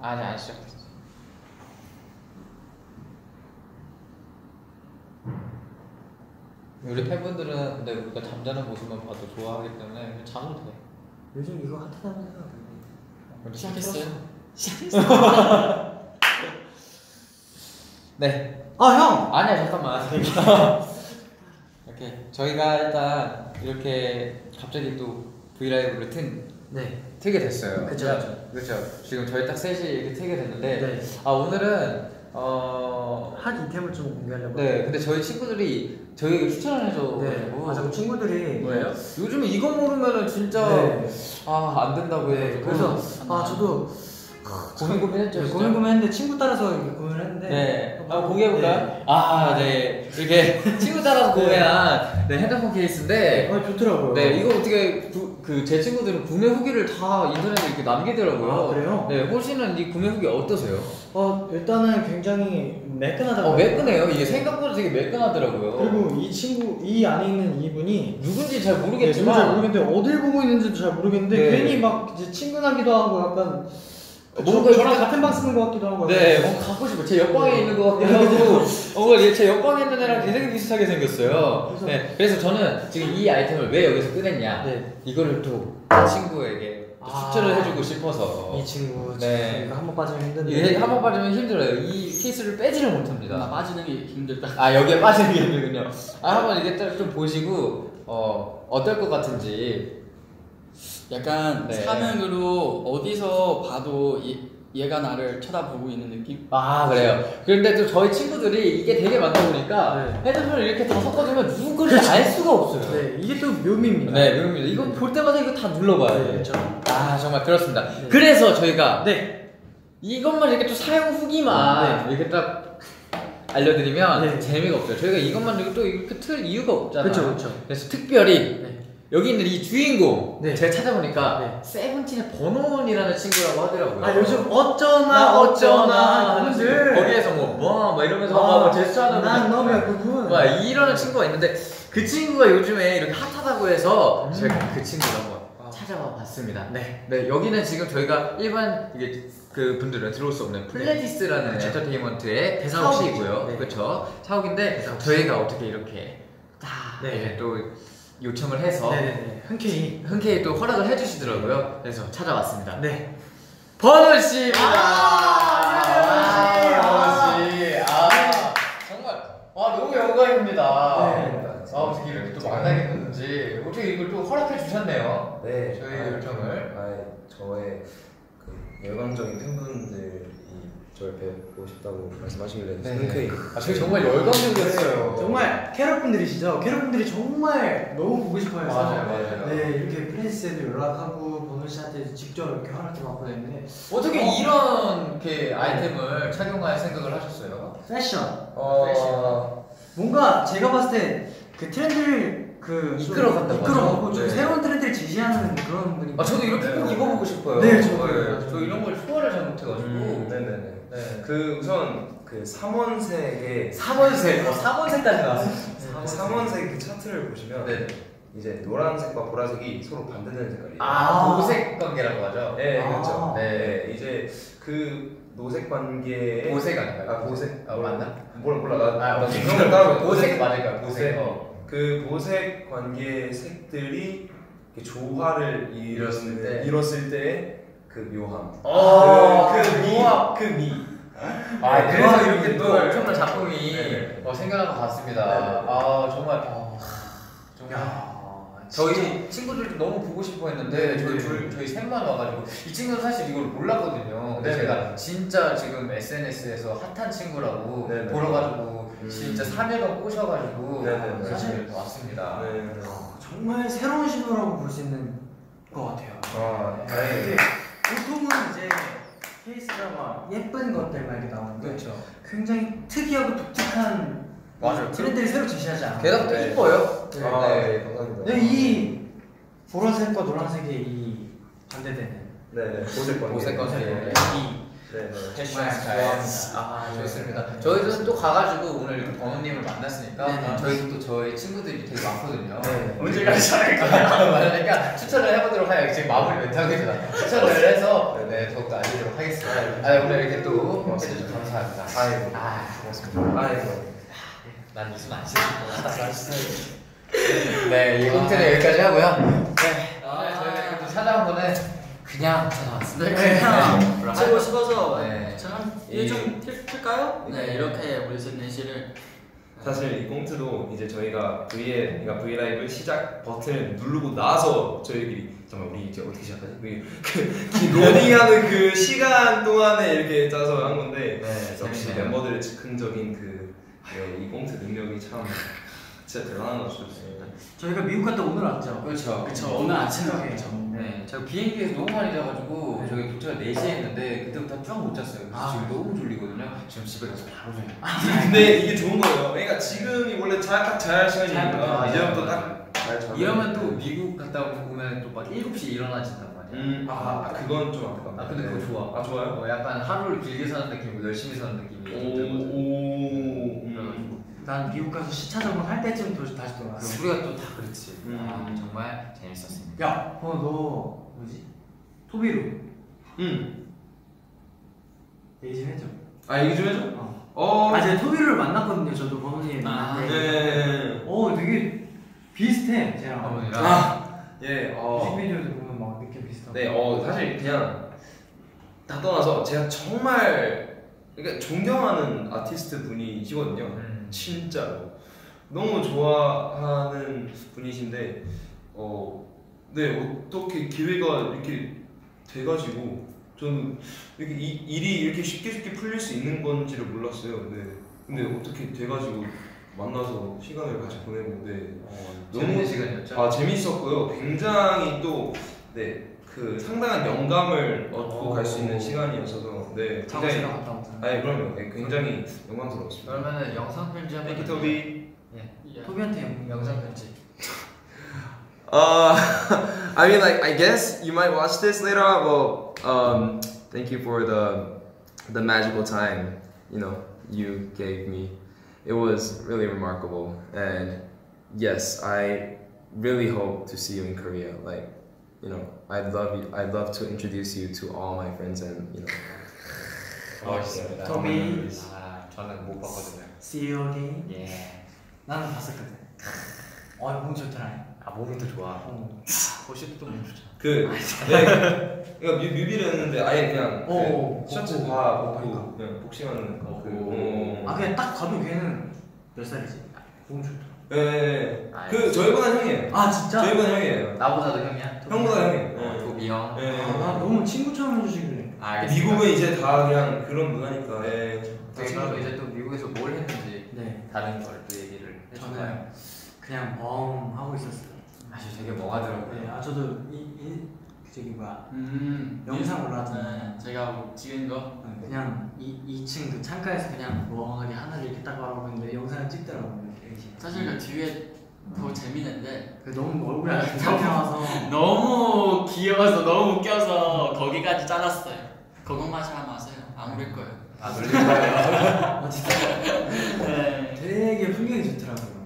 아니 안 시작했어. 우리 팬분들은 근데 우리가 잠자는 모습만 봐도 좋아하기 때문에 그냥 자도 돼. 요즘 이거 핫하다면서요? 시작했어요? 시작했어. 네. 아 형! 아니야 잠깐만. 이렇게 저희가 일단 이렇게 갑자기 또 브이라이브를 틀게 됐어요. 그쵸. 지금 저희 딱 셋이 이렇게 틀게 됐는데 네. 아 오늘은 한 이템을 좀 공개하려고. 네. 근데 저희 친구들이 저희에게 추천을 해줘가지고. 네. 맞아. 친구들이 뭐예요? 요즘 이거 모르면은 진짜 네. 안 된다고 해요. 그래서 저도 고민했죠. 네, 고민했는데 친구 따라서 이렇게 고민을 했는데. 네. 한번 공개해볼까요? 네. 이게 친구 따라서 구매한 핸드폰 케이스인데. 좋더라고요. 네. 이거 어떻게 제 친구들은 구매 후기를 다 인터넷에 이렇게 남기더라고요. 아, 그래요? 네. 호시는 이 구매 후기 어떠세요? 일단은 굉장히 매끈하다고. 매끈해요. 이게 생각보다 되게 매끈하더라고요. 그리고 이 안에 있는 이분이 누군지 잘 네, 모르겠지만. 잘 모르겠는데 어딜 보고 있는지도 잘 모르겠는데 네. 괜히 막 이제 친근하기도 하고 약간 뭔가 저랑 같은 방 쓰는 것 같기도 하고. 네, 갖고 싶어. 제 옆방에 있는 것 같기도 하고, 제 옆방에 있는 애랑 되게 비슷하게 생겼어요. 그래서 저는 지금 이 아이템을 왜 여기서 꺼냈냐? 네. 이거를 또 친구에게 또 추천을 해주고 싶어서. 이 친구, 네. 이거 한번 빠지면 힘든데. 이게 한번 빠지면 힘들어요. 이 케이스를 빼지를 못합니다. 빠지는 게 힘들다. 여기에 빠지는 게 힘들군요. 한번 이게 좀 보시고 어떨 것 같은지. 약간 사면으로 어디서 봐도 얘가 나를 쳐다보고 있는 느낌? 그래요. 그런데 또 저희 친구들이 이게 되게 많다 보니까 핸드폰을 이렇게 다 섞어주면 누군 건지 알 수가 없어요. 네, 이게 또 묘미입니다. 네, 묘미입니다. 이거 볼 때마다 이거 다 눌러봐야 돼요. 그렇죠. 정말 그렇습니다. 네. 그래서 저희가 네. 이것만 이렇게 또 사용 후기만 이렇게 딱 알려드리면 재미가 없어요. 저희가 이것만 또 이렇게 틀 이유가 없잖아요. 그렇죠. 그래서 특별히 여기 있는 이 주인공 제가 찾아보니까 세븐틴의 버논이라는 친구라고 하더라고요. 요즘 어쩌나 분들 거기에서 뭐 이러면서 제스처하는 난 너무 그분 이러는 친구가 있는데 그 친구가 요즘에 이렇게 핫하다고 해서 제가 그 친구를 한번 찾아봐 봤습니다. 네, 여기는 지금 저희가 일반 그 분들은 들어올 수 없는 플레디스라는 엔터테인먼트의 사옥이고요. 그렇죠. 사옥인데 저희가 어떻게 이렇게 또 요청을 해서 흔쾌히 또 허락을 해주시더라고요. 그래서 찾아왔습니다. 네, 버논 씨입니다. 버논 씨, 정말 너무 영광입니다. 어떻게 이렇게 또 만나게 됐는지 어떻게 이걸 또 허락해 주셨네요. 네, 저희 요청을. 저의 그 열광적인 팬분들이 저를 뵙고 싶다고 말씀하시길래 흔쾌히. 저희 정말 열광적이었어요. 정말 캐럿분들이시죠? 캐럿분들이 정말 너무 보고 싶어요. 맞아요. 네, 이렇게 프린스에도 연락하고 버논 씨한테 직접 이렇게 허락도 받고 했는데 어떻게 이런 아이템을 착용할 생각을 하셨어요? 패션. 뭔가 제가 봤을 때 그 트렌드를 이끌어가고 좀 새로운 트렌드를 제시하는 그런 분이. 저도 이렇게 꼭 입어보고 싶어요. 네, 저 이런 걸 소화를 잘 못해가지고. 그 우선 그 3원색의 3원색까지 나왔어요. 3원색 그 차트를 보시면 이제 노란색과 보라색이 서로 반대되는 색깔이에요. 노색 관계라고 하죠. 네, 그렇죠. 이제 그 노색 관계의 보색 아닌가요? 보색. 맞나? 몰라. 나 이런 따로 보색 맞을까요? 보색. 그 보색 관계의 색들이 조화를 이뤘을 때 그 묘함. 그 미. 그래서 이렇게 또 엄청난 작품이 생겨난 것 같습니다. 정말. 저희 친구들도 너무 보고 싶어 했는데 저희 셋만 와가지고 이 친구는 사실 이걸 몰랐거든요. 근데 제가 진짜 지금 SNS에서 핫한 친구라고 보러가지고 진짜 3일간 꼬셔가지고 사실 왔습니다. 정말 새로운 신호라고 볼 수 있는 것 같아요. 보통은 이제 케이스가 막 예쁜 것들만 이렇게 나오는데 굉장히 특이하고 독특한 트렌드를 새로 제시하지 않아요. 게다가 또 이뻐요. 감사합니다. 이 보라색과 노란색의 이 반대되는 보색 관계. 이 네, 정말 좋아합니다. 아 좋습니다. 저희도 또 가가지고 오늘 이렇게 번호님을 만났으니까 저희도 또 저희 친구들이 되게 많거든요. 언제까지 잘할까요? 그러니까 추천을 해보도록 하여 지금 마무리 멘트 하고 있잖아. 추천을 해서 더욱더 알리도록 하겠습니다. 오늘 이렇게 또 해주셔서 감사합니다. 아이고 고맙습니다. 아이고 난 무슨 안 씻을 네, 이 콘텐츠는 여기까지 하고요. 네, 저희가 이렇게 또 찾아온 거는 그냥 찾아왔습니다. 그냥 치고 싶어서 네. 좀 틀까요? 네, 이렇게 우리 셋 넷이를 사실 이 꽁트도 이제 저희가 그러니까 브이라이브 시작 버튼을 누르고 나서 저희끼리 정말 우리 이제 어떻게 시작하지? 그 로딩하는 그 시간 동안에 이렇게 짜서 한 건데 역시 재밌네요. 멤버들의 즉흥적인 이 꽁트 능력이 참 진짜 대단한 것 같습니다. 저희가 미국 갔다 오늘 왔죠. 그렇죠. 오늘 아침에 왔죠. 네, 제가 비행기에서 너무 많이 자가지고 저희 도착을 4시에 했는데 그때부터 쭉 못 잤어요. 그래서 지금 너무 졸리거든요. 지금 집에 가서 바로 자요. 근데 이게 좋은 거예요. 그러니까 지금이 원래 딱 잘할 시간이니까 잘 이제부터 딱잘 자요. 이러면 또 미국 갔다 오면 또 막 7시에 일어나진단 말이야. 그건 좀 아깝다. 근데 그거 좋아. 좋아요? 약간 하루를 길게 사는 느낌이고 열심히 사는 느낌이 들거든. 난 미국 가서 시차 적응할 때쯤 다시 돌아왔어. 우리가 또 다 그렇지. 정말 재밌었습니다. 야, 너 뭐지? 토비루. 얘기 좀 해줘. 얘기 좀 해줘? 제가 토비루를 만났거든요. 저도 번호님 만났는데. 네. 되게 비슷해. 쟤랑. 뮤직비디오도 보면 막 느낌 비슷하고. 네, 사실 그냥 다 떠나서 제가 정말 그러니까 존경하는 아티스트 분이시거든요. 진짜로 너무 좋아하는 분이신데 어떻게 기회가 이렇게 돼가지고 저는 이렇게 일이 이렇게 쉽게 풀릴 수 있는 건지를 몰랐어요. 네. 근데 어떻게 돼가지고 만나서 시간을 같이 보내고 재밌는 시간이었죠. 재밌었고요. 굉장히 또 그 상당한 영감을 얻고 갈 수 있는 시간이었어서 굉장히 갔다 왔잖아요. 그럼요. 굉장히 영광스러웠습니다. 그러면은 영상 편지 한번. 땡큐 토비. 토비한테 영상 편지. I mean, like, I guess you might watch this later on. Well, thank you for the magical time, you gave me. It was really remarkable, and yes, I really hope to see you in Korea. Like, I'd love to introduce you to all my friends, and 멋있습니다. 토비. 저는 못 봤거든요. See you again. 예. 나는 봤었거든. 너무 좋더라. 몸이 더 좋아. 보시도 또 너무 좋죠. 그러니까 뮤비를 했는데 아예 그냥 셔츠 다 벗고 그냥 복싱하는 그냥 딱 봐도 걔는 몇 살이지? 너무 좋더라. 네. 저희보다 형이에요. 진짜? 저희보다 형이에요. 나보다도 형이야? 형보다 형이에요. 도비 형. 너무 친구처럼 해주시길래. 미국은 이제 다 그냥 그런 문화니까. 저희가 이제 또 미국에서 뭘 했는지 다른 걸 또 얘기를 해주나요? 저는 그냥 하고 있었어요. 사실 되게 멍하더라고요. 저도 영상 올라왔잖아요. 제가 찍은 거 그냥 2층 그 창가에서 그냥 멍하게 하늘을 이렇게 딱 바라보고 있는데 영상을 찍더라고요. 사실 그 뒤에 더 재밌는데 너무 얼굴이 이렇게 나와서 너무 귀여워서 너무 웃겨서 거기까지 잘랐어요. 그것만 잘 마세요. 안 그럴 거예요. 놀릴 거예요. 되게 풍경이 좋더라고요.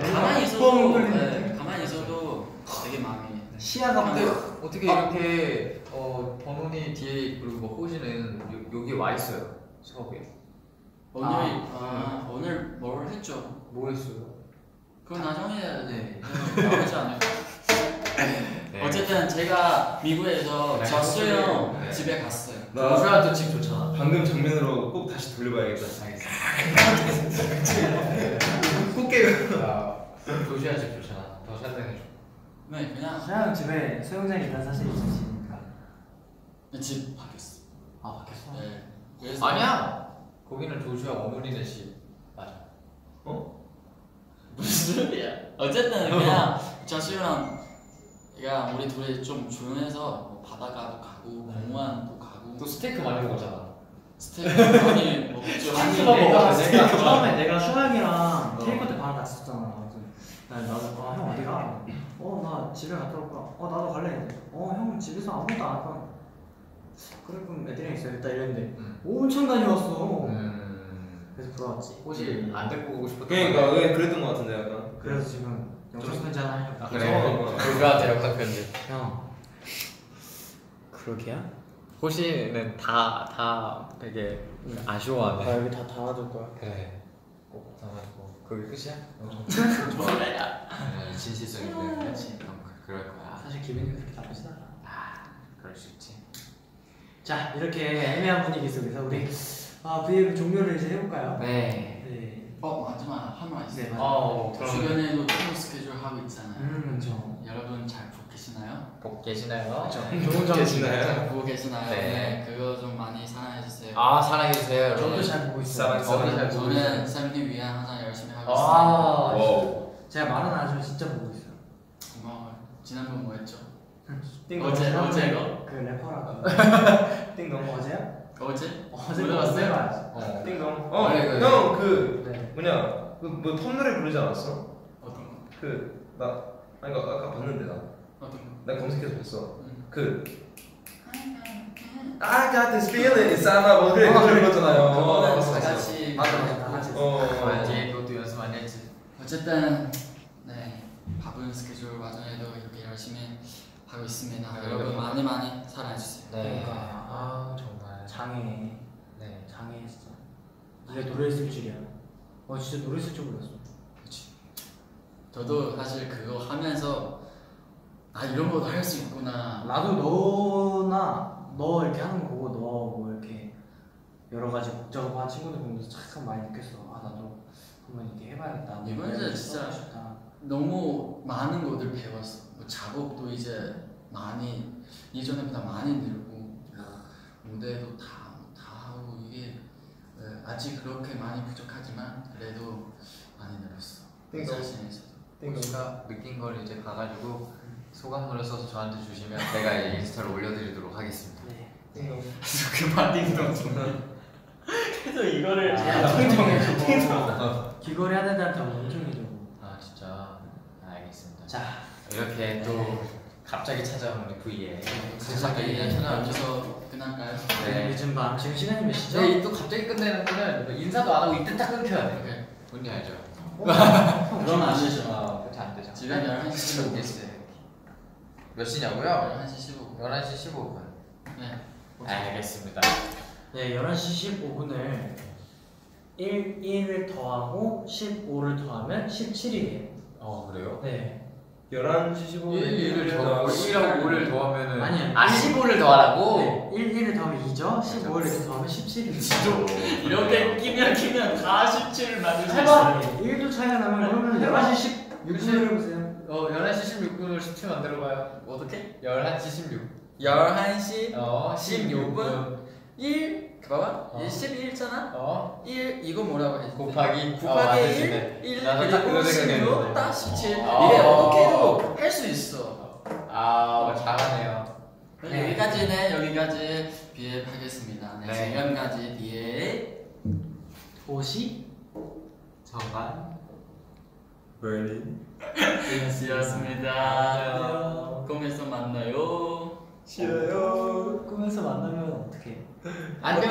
가만히 있어도 되게 마음이 시야가 근데 어떻게 이렇게 번훈이 뒤에 그리고 뭐 호시는 여기 와 있어요. 수업에. 오늘 뭘 했죠? 뭐 했어요? 그건 나중에 나오지 않을까? 어쨌든 제가 미국에서 저수영 집에 갔어요. 조슈아도 집 좋잖아. 방금 장면으로 꼭 다시 돌려봐야겠다. 꼭 깨요. 조슈아 집 좋잖아. 더 설명해줘. 그냥 샤영 집에 수영장이 있다는 사실이 있으시니까. 집 바뀌었어. 바뀌었어? 네. 그래서 아니야. 거기는 조슈아 어머니네 집 맞아. 무슨 소리야? 어쨌든 그냥 저수랑 그냥 우리 둘이 좀 조용해서 바다가도 가고 공원도 가고 또 스테이크 많이 먹었잖아. 스테이크 많이 먹죠. 처음에 내가 슈양이랑 테이크 때 바로 났었잖아. 나도 형 어디가? 나 집에 갔다 올까? 나도 갈래. 형 집에서 아무것도 안 할 거야. 그럼 애들이랑 있어야겠다 이랬는데 엄청 다녀왔어. 그래서 부러웠지. 혹시 안 데리고 오고 싶었던 그러니까 그랬던 것 같은데 약간. 그래서 지금 영상 편지 하나 하려고. 그래. 불가한테 역사 편지. 형. 그러게야? 호시는 다 되게 아쉬워하네. 여기 다 담아둘 거야. 그래. 꼭 담아두고. 그게 끝이야? 좋아요. 진실성인데. 그렇지. 그럴 거야. 사실 기분이 그렇게 나쁘진 않아. 그럴 수 있지. 자, 이렇게 애매한 분위기 속에서 우리 브이앱 종료를 이제 해볼까요? 네. 네. 마지막 한 말 있어요. 네, 맞아요. 주변에도 투어 스케줄 하고 있잖아요. 그렇죠. 여러분 잘 보고 계시나요? 보고 계시나요? 좋은 점 계시나요? 보고 계시나요? 네. 네. 그거 좀 많이 사랑해주세요. 사랑해주세요, 여러분. 저도 잘 보고 있어요. 저는 쌤님 위한 항상 열심히 하고 와우. 제가 말은 안 하지만 진짜 보고 있어요. 있습니다. 고마워요. 지난번 뭐 했죠? 어제가 그 래퍼라고. 띵동. 어제야? 어제? 어제 봤어요? 띵동. 네, 형 그 네. 뭐냐 뭐 톱노래 부르지 않았어? 어떤 거? 아니 아까 봤는데 어떤 거? 나 검색해서 봤어. 응. I got this feeling inside my body. 그래 그걸 불렀잖아요. 그거는 다 같이 다 같이. 뒤에 그것도 연습 많이 했지. 어쨌든 네 바쁜 스케줄 와중에도 이렇게 열심히 하고 있습니다. 여러분 많이 사랑해주세요. 네. 그러니까. 정말. 장애. 네. 장애 진짜. 네가 노래 쓸 줄이야. 진짜 노래 쓸 줄 몰랐어. 저도 사실 그거 하면서 이런 것도 할 수 있구나. 나도 너 이렇게 하는 거 보고 너 뭐 이렇게 여러 가지 곡 작업한 친구들 보면서 참 많이 느꼈어. 나도 한번 이렇게 해봐야겠다. 이번에 진짜 너무 많은 것들 배웠어. 뭐 작업도 이제 많이 예전에보다 많이 늘고 무대도 다 하고 이게 아직 그렇게 많이 부족하지만 그래도 많이 늘었어. 자신에서도. 호시가 느낀 걸 이제 봐가지고 소감문을 써서 저한테 주시면 제가 인스타를 올려드리도록 하겠습니다. 네. 그만 띵동 계속 이거를 귀걸이 하는 애들한테 엄청 해주고. 진짜 알겠습니다. 자, 이렇게 또 갑자기 찾아온 우리 V에 갑자기 여기서 끝날까요? 네. 늦은 밤 지금 시간이 몇 시죠? 또 갑자기 끝내는 거는 인사도 안 하고 이때 딱 끊겨야 돼. 오케이. 뭔지 알죠? 그러면 안 되죠. 그렇게 안 되죠. 지금 11시 15분. 몇 시냐고요? 11시 15분. 11시 15분. 네. 알겠습니다. 네, 11시 15분을 1을 더하고 15를 더하면 17이에요. 그래요? 네. 11시 15분 1을 더하고 1하고 5를 더하면은 아니요. 15를 더하라고? 네, 1을 더하면 2죠. 15를 이렇게 더하면 17입니다. 이렇게 끼면 다 17을 만들 수 해봐. 있어요. 1도 차이가 나면 그러면 11시 16분을 해보세요. 11시 16분으로 17 만들어봐요. 어떻게? 11시 16. 11시 16분 1 봐봐 11잖아 1 이거 뭐라고 해야 돼? 곱하기 곱하기 1 1 1 나도 딱 그리고 그거 16 생각했는데. 딱 17 이게 아. 어떻게도 할 수 있어. 잘하네요. 네. 여기까지 비앱 하겠습니다. 네, 네. 지금까지 비앱 옷이 정말 버린 이었습니다. 꿈에서 만나요. 싫어요. 꿈에서 만나면 어떡해? 안녕.